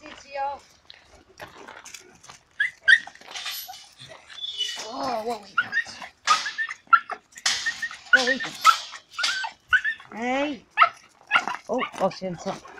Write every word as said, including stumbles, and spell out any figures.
y'all. Oh, what we got? What we got? Hey. Oh, oh, she inside.